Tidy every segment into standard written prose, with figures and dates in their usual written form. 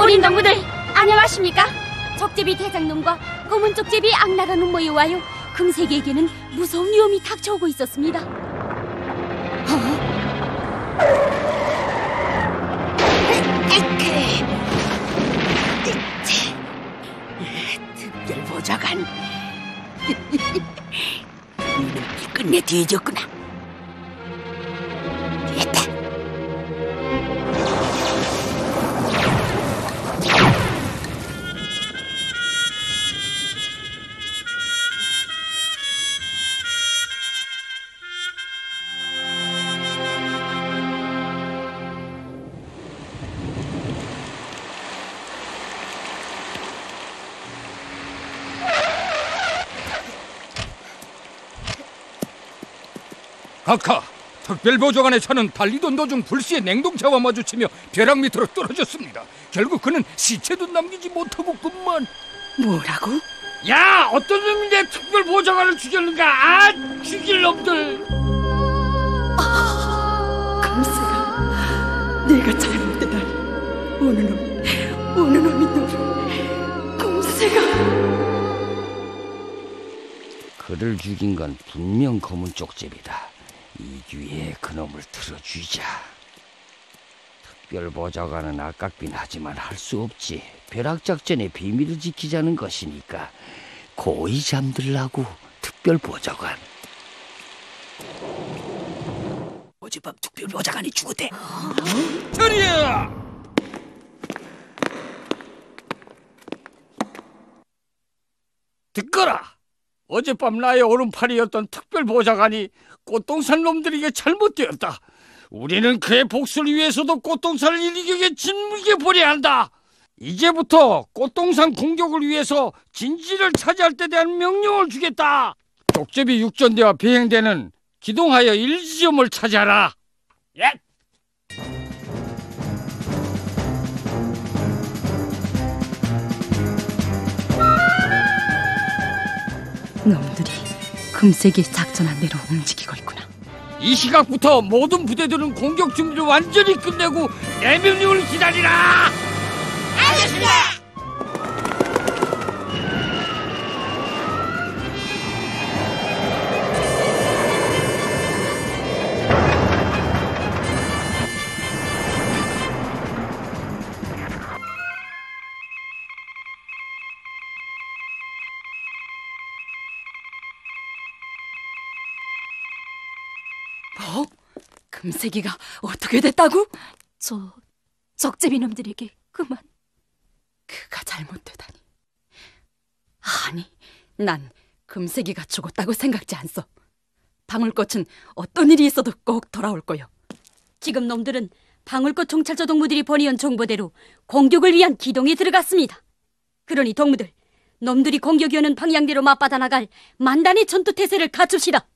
어린 동무들 안녕하십니까? 적제비 대장놈과 검은 쪽제비 악나라는 모여와요. 금세기에게는 무서운 위험이 닥쳐오고 있었습니다. 특별보좌관 이놈이 끝내 뒤졌구나. 됐다. 각하, 특별보좌관의 차는 달리던 도중 불시에 냉동차와 마주치며 벼락 밑으로 떨어졌습니다. 결국 그는 시체도 남기지 못하고 그만. 뭐라고? 야, 어떤 놈이 내 특별보좌관을 죽였는가? 죽일 놈들. 금세가 내가 잘못되다니. 어느 놈이 너를. 금세가. 그를 죽인 건 분명 검은 쪽제비다. 이 기회에 그놈을 틀어주자. 특별보좌관은 아깝긴 하지만 할 수 없지. 벼락작전의 비밀을 지키자는 것이니까 고이 잠들라고. 특별보좌관. 어젯밤 특별보좌관이 죽었대. 저리야! 듣거라. 어젯밤 나의 오른팔이었던 특별보좌관이 꽃동산 놈들에게 잘못되었다. 우리는 그의 복수를 위해서도 꽃동산을 일격에 짓물게 보내야 한다. 이제부터 꽃동산 공격을 위해서 진지를 차지할 때 대한 명령을 주겠다. 쪽제비 육전대와 비행대는 기동하여 일지점을 차지하라. 예. 놈들이 금세기 작전한 대로 움직이고 있구나. 이 시각부터 모든 부대들은 공격 준비를 완전히 끝내고 내 명령을 기다리라. 알겠습니다. 뭐? 금세기가 어떻게 됐다고? 적제비 놈들에게 그만. 그가 잘못되다니. 아니, 난 금세기가 죽었다고 생각지 않소. 방울꽃은 어떤 일이 있어도 꼭 돌아올 거요. 지금 놈들은 방울꽃 종찰저 동무들이 보내온 정보대로 공격을 위한 기동에 들어갔습니다. 그러니 동무들, 놈들이 공격이 오는 방향대로 맞받아 나갈 만단의 전투태세를 갖춥시다.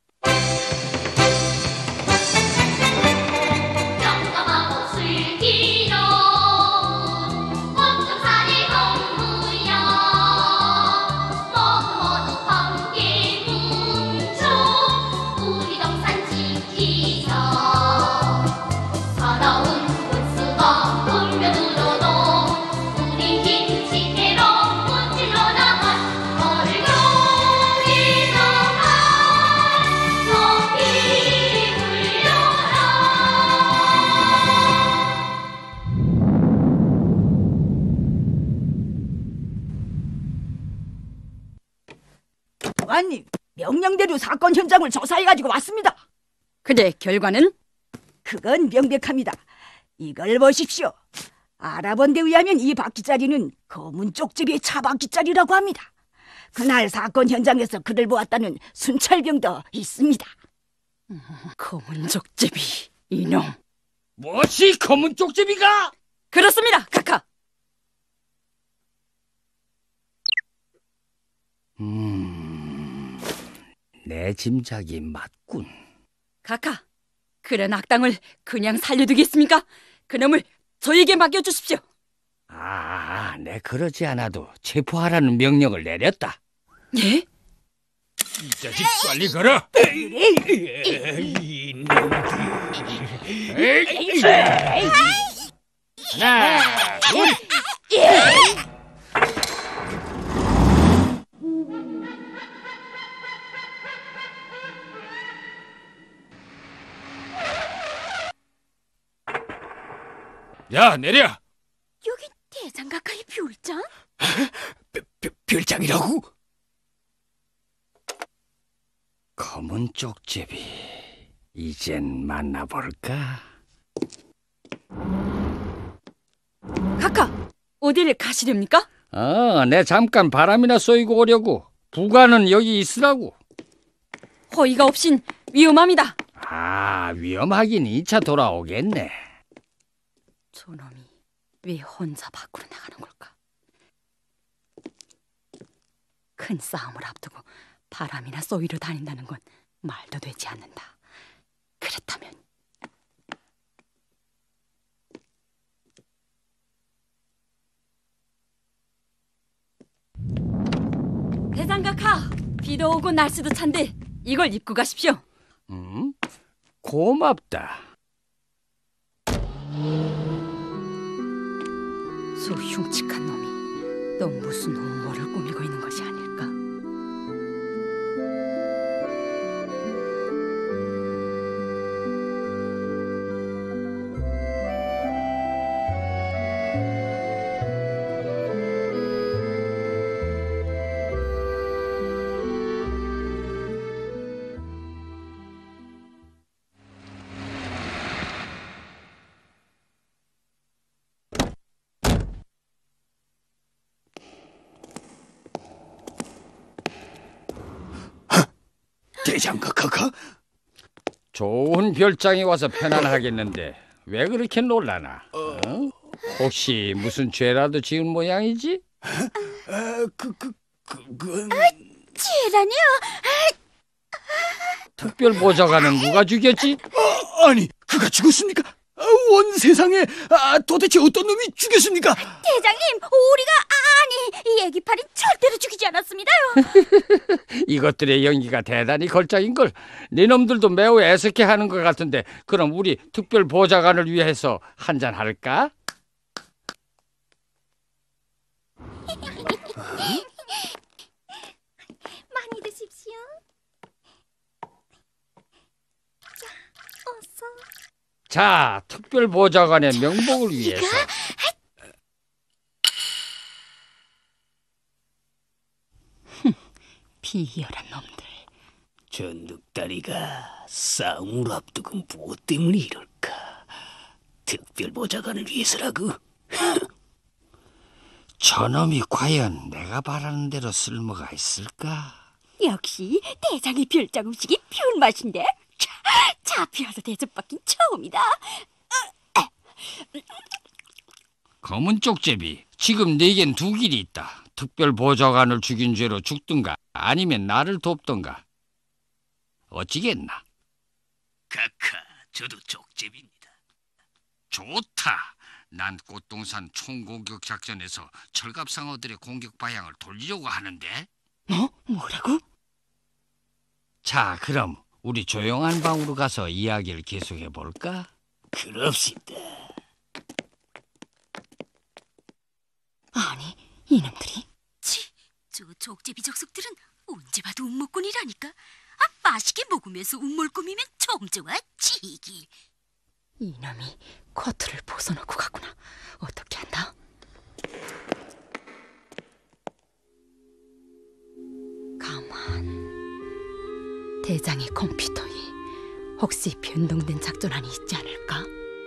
보관님, 명령대로 사건 현장을 조사해가지고 왔습니다. 그래, 결과는? 그건 명백합니다. 이걸 보십시오. 알아본 데 의하면 이 바퀴자리는 검은 쪽제비의 차 바퀴자리라고 합니다. 그날 사건 현장에서 그를 보았다는 순찰병도 있습니다. 검은 쪽제비, 이놈. 무엇이 검은 쪽제비가? 그렇습니다, 카카. 내 짐작이 맞군. 카카, 그런 악당을 그냥 살려두겠습니까? 그놈을 저에게 맡겨주십시오. 내 그러지 않아도 체포하라는 명령을 내렸다. 예? 이 자식 빨리 가라. 하나, 둘, 야, 내려. 여기 대장 가까이 뷰울장? 별장이라고? 검은 쪽제비, 이젠 만나볼까? 카카, 어디를 가시렵니까? 내 잠깐 바람이나 쏘이고 오려고. 부가는 여기 있으라고. 허위가 없인 위험합니다. 위험하긴 2차 돌아오겠네. 저놈이 왜 혼자 밖으로 나가는 걸까? 큰 싸움을 앞두고 바람이나 쏘이러 다닌다는 건 말도 되지 않는다. 그렇다면 대장각하, 비도 오고 날씨도 찬데 이걸 입고 가십시오. 고맙다. 저 흉측한 놈이 또 무슨 음모를 꾸미고 있는 것이 아닐까? 대장각하가? 좋은 별장이 와서 편안하겠는데 왜 그렇게 놀라나? 혹시 무슨 죄라도 지은 모양이지? 그건... 죄라니요? 특별보좌관은 누가 죽였지? 아니, 그가 죽었습니까? 원 세상에 도대체 어떤 놈이 죽였습니까? 대장님, 우리가 아니, 이 애기팔이 절대로 죽이지 않았습니다요. 이것들의 연기가 대단히 걸작인걸. 네놈들도 매우 애석해하는 것 같은데 그럼 우리 특별보좌관을 위해서 한잔 할까? 많이 드십시오. 어서. 자, 특별보좌관의 명복을 위해서. 비열한 놈들. 저 늑다리가 싸움을 앞두고 무엇 때문에 이럴까? 특별보좌관을 위해서라고? 저놈이 과연 내가 바라는 대로 쓸모가 있을까? 역시 대장의 별장 음식이 비운 맛인데. 잡혀서 대접받긴 처음이다. 검은 쪽제비, 지금 내겐 두 길이 있다. 특별보좌관을 죽인 죄로 죽든가 아니면 나를 돕든가. 어찌겠나? 카카, 저도 쪽제비입니다. 좋다. 난 꽃동산 총공격 작전에서 철갑상어들의 공격 방향을 돌리려고 하는데. 뭐라고? 자, 그럼 우리 조용한 방으로 가서 이야기를 계속해 볼까? 그럽시다. 아니, 이놈들이? 저 족제비 적석들은 언제 봐도 음모꾼이라니까. 맛있게 먹으면서 음모를 꾸미면 좀 좋아, 지기. 이놈이 코트를 벗어놓고 갔구나. 어떻게 한다? 가만. 대장의 컴퓨터에 혹시 변동된 작전안이 있지 않을까?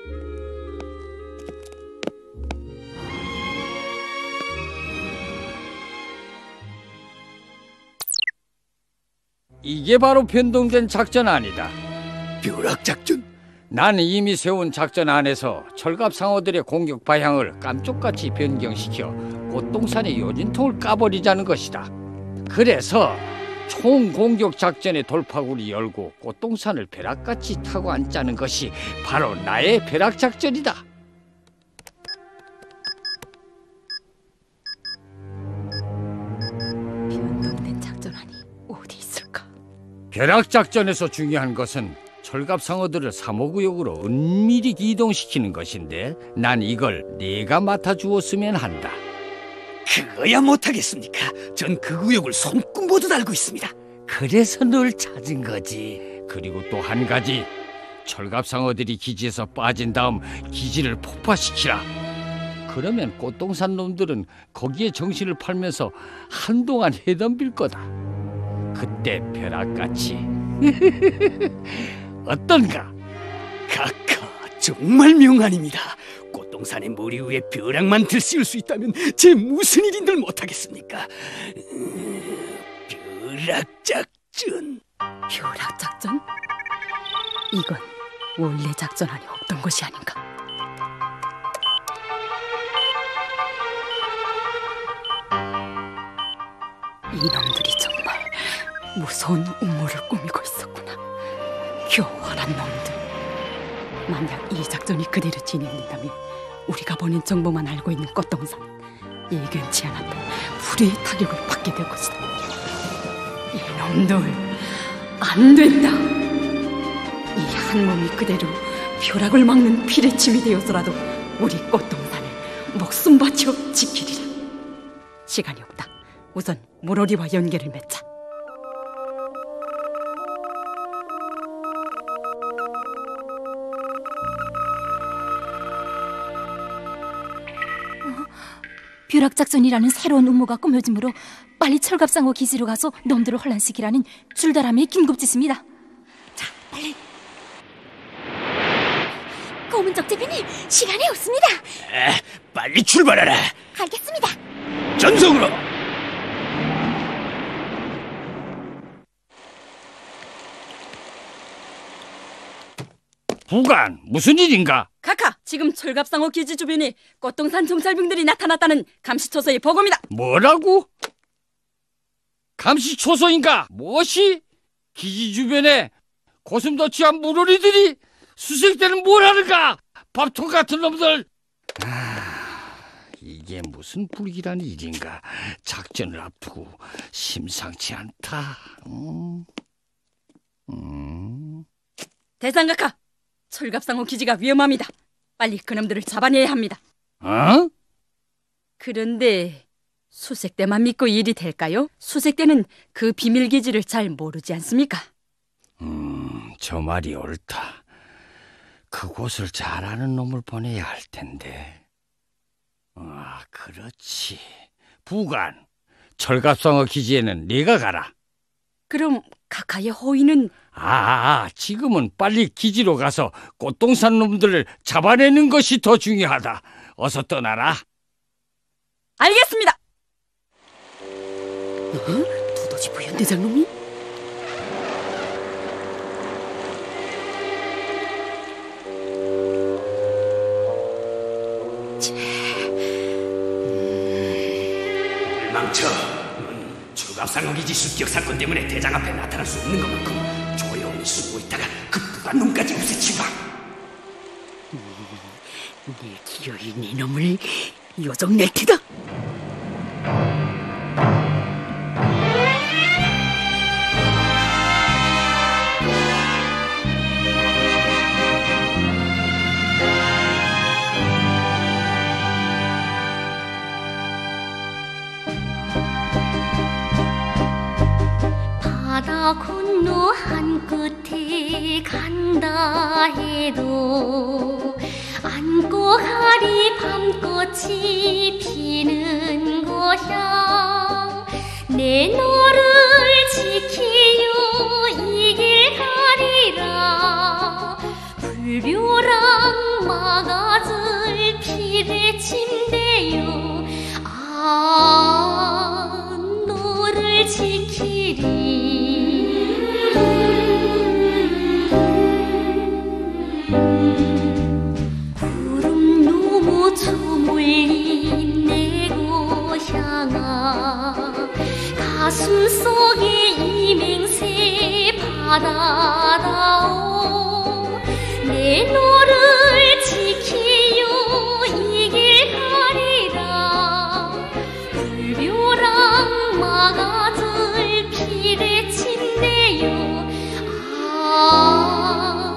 이게 바로 변동된 작전안이다. 벼락작전? 난 이미 세운 작전안에서 철갑상어들의 공격 방향을 깜쪽같이 변경시켜 꽃동산의 요진통을 까버리자는 것이다. 그래서 총공격 작전의 돌파구를 열고 꽃동산을 벼락같이 타고 앉자는 것이 바로 나의 벼락작전이다. 변동된 작전안이 어디 있을까? 벼락작전에서 중요한 것은 철갑상어들을 사모구역으로 은밀히 이동시키는 것인데 난 이걸 네가 맡아주었으면 한다. 그거야 못하겠습니까? 전 그 구역을 손꼽보듯 알고 있습니다. 그래서 널 찾은 거지. 그리고 또 한 가지, 철갑상어들이 기지에서 빠진 다음 기지를 폭파시키라. 그러면 꽃동산 놈들은 거기에 정신을 팔면서 한동안 해덤빌 거다. 그때 벼락같이 어떤가? 카카, 정말 명안입니다. 꽃동산의 머리 위에 벼락만 들씌울 수 있다면 제 무슨 일인들 못하겠습니까? 벼락작전. 벼락작전? 이건 원래 작전 안에 없던 것이 아닌가? 이놈들이 정말 무서운 음모를 꾸미고 있었구나. 교활한 놈들. 만약 이 작전이 그대로 진행된다면 우리가 보낸 정보만 알고 있는 꽃동산, 예견치 않았던 불의의 타격을 받게 될 것이다. 이놈들, 안 된다. 이 한 몸이 그대로 벼락을 막는 피레침이 되어서라도 우리 꽃동산을 목숨 바쳐 지키리라. 시간이 없다. 우선 물오리와 연계를 맺자. 벼락작전이라는 새로운 음모가 꾸며지므로 빨리 철갑상어 기지로 가서 놈들을 혼란시키라는 줄다람의 긴급지시입니다. 자, 빨리. 검은 적재빈이 시간이 없습니다. 빨리 출발하라. 알겠습니다. 전성으로. 부관, 무슨 일인가? 카카, 지금 철갑상어 기지 주변에 꽃동산 정찰병들이 나타났다는 감시초소의 보고입니다. 뭐라고? 감시초소인가? 무엇이? 기지 주변에 고슴도치와 물오리들이 수색대는 뭘 하는가? 밥통 같은 놈들. 이게 무슨 불길한 일인가? 작전을 앞두고 심상치 않다. 대장 카카, 철갑상어 기지가 위험합니다. 빨리 그놈들을 잡아내야 합니다. 어? 그런데 수색대만 믿고 일이 될까요? 수색대는 그 비밀 기지를 잘 모르지 않습니까? 저 말이 옳다. 그곳을 잘 아는 놈을 보내야 할 텐데. 아, 그렇지. 부관, 철갑상어 기지에는 네가 가라. 그럼 카카의 호의는? 지금은 빨리 기지로 가서 꽃동산 놈들을 잡아내는 것이 더 중요하다. 어서 떠나라. 알겠습니다. 두더지 부연대장놈이? 망쳐. 철갑상어 기지 습격 사건 때문에 대장 앞에 나타날 수 없는 것만큼 조용히 숨고 있다가 급부한 놈까지 없애치마. 네 기어이 네 놈을 요정낼 테다. 바다 건너 한 끝에 간다 해도 안고 가리 밤꽃이 피는 곳이야. 내 너를 지키여 이 길 가리라. 불벼락 막아줄 피레침대여 너를 지키리. 구름 너머 저물린 내 고향아. 가슴 속에 이맹세 바다다오. 내 너를 지키여 이 길 가리라. 불벼락 막아줄 피레침대여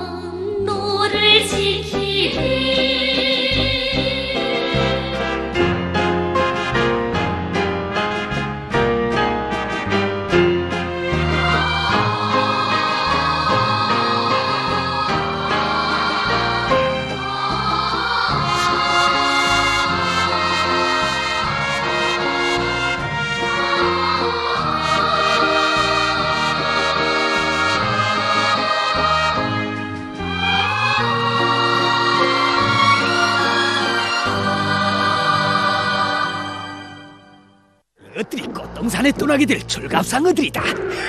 이것들이 꽃동산에 떠나게 될 철갑상어들이다.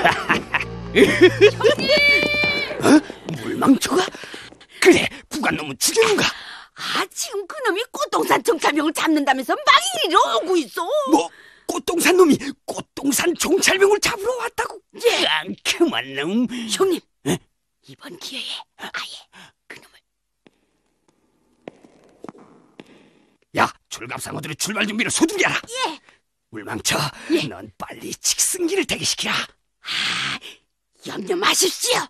물망초가? 그래, 부관놈은 죽였는가? 지금 그놈이 꽃동산 정찰병을 잡는다면서 막 이리로 오고 있어. 뭐? 꽃동산 놈이 꽃동산 종찰병을 잡으러 왔다고? 그만 놈. 형님, 이번 기회에 아예 그놈을. 야, 철갑상어들의 출발 준비를 서두르라. 예. 물망쳐, 넌 빨리 직승기를 대기시키라. 염려 마십시오.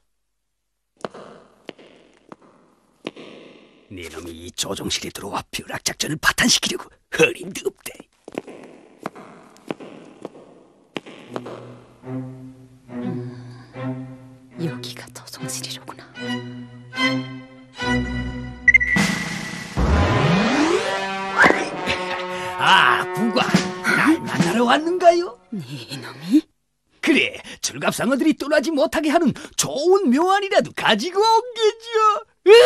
네 놈이 이 조종실에 들어와 벼락작전을 파탄시키려고 어림도 없대. 여기가 조종실이로구나. 부관, 날 만나러 왔는가요? 네 놈이? 그래, 철갑상어들이 떠나지 못하게 하는 좋은 묘안이라도 가지고 온 게죠.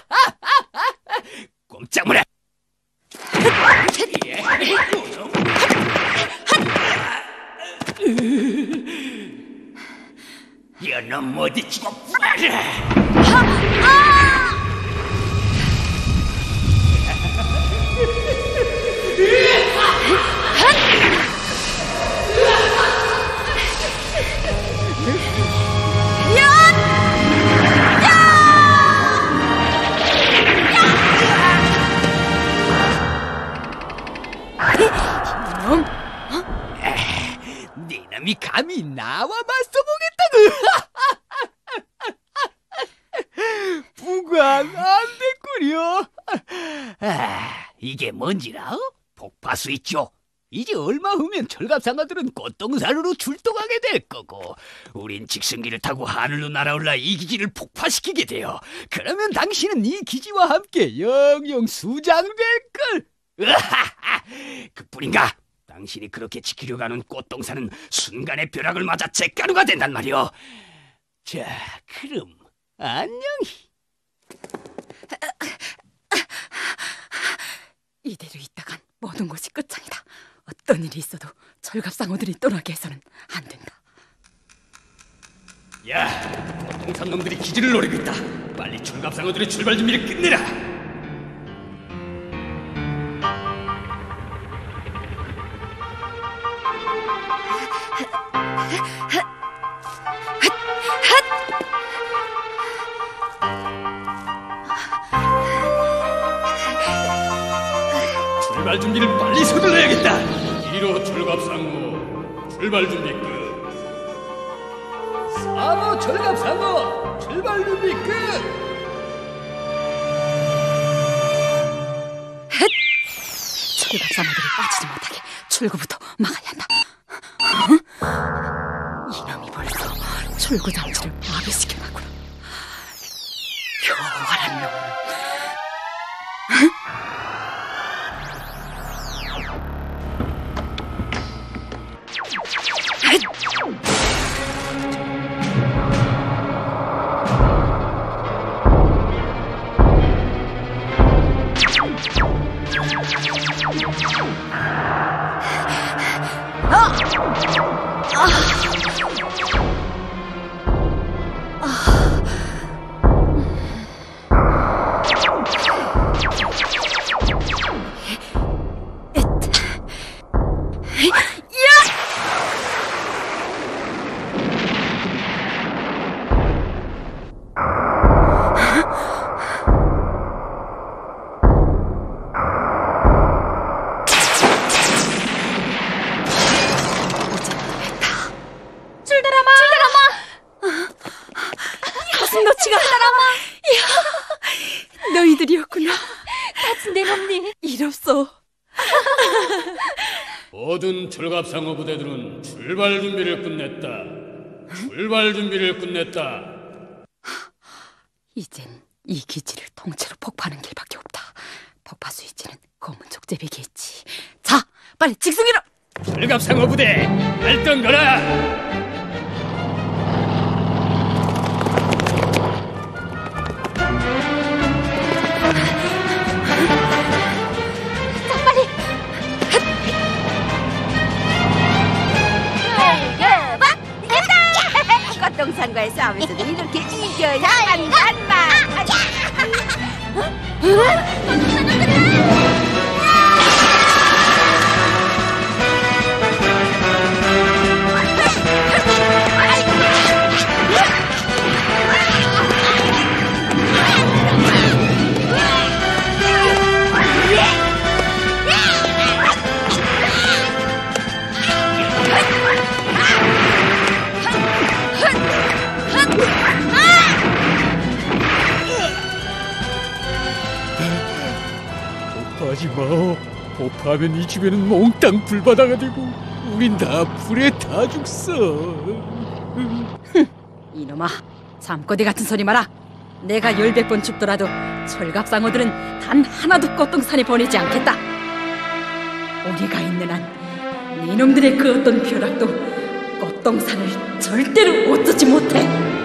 꼼짝 마라. 이놈 어디 치고 네 놈이 감히 나와 맞서보겠다고. 부관 안 됐구려. 이게 뭔지라? 폭파수 있죠. 이제 얼마 후면 철갑상어들은 꽃동산으로 출동하게 될 거고, 우린 직승기를 타고 하늘로 날아올라 이 기지를 폭파시키게 돼요. 그러면 당신은 이 기지와 함께 영영 수장될걸. 그뿐인가? 당신이 그렇게 지키려고 하는 꽃동산은 순간에 벼락을 맞아 잿가루가 된단 말이오. 자, 그럼 안녕히. 이대로 있다간 모든 것이 끝장이다. 어떤 일이 있어도 철갑상어들이 떠나게 해서는 안 된다. 야, 꽃동산 놈들이 기지를 노리고 있다. 빨리 철갑상어들의 출발 준비를 끝내라. 출발 준비를 빨리 서둘러야겠다. 이로 철갑상어 출발 준비 끝. 상어 철갑상어 출발 준비 끝. 철갑상어들이 빠지지 못하게 출구부터 막아야 한다. 이놈이 벌써 출구 장치를 마비시켜놨구나. 교활한 놈. 너희들이었구나. 다친 내 놈니. 이롭소. 모든 철갑상어 부대들은 출발 준비를 끝냈다. 출발 준비를 끝냈다. 이젠 이 기지를 통째로 폭파하는 길밖에 없다. 폭파 수위치는 검은 족제비에 있지. 자, 빨리 직승이로. 철갑상어 부대 발동 거라. 놈들과의 싸움에서도 이렇게 이겨야만 한다. 하지 마. 폭파하면 이 주변은 몽땅 불바다가 되고 우린 다 불에 다 죽어. 이놈아, 잠꼬대 같은 소리 마라. 내가 10번 죽더라도 철갑상어들은 단 하나도 꽃동산에 보내지 않겠다. 우리가 있는 한 이놈들의 그 어떤 벼락도 꽃동산을 절대로 어쩌지 못해.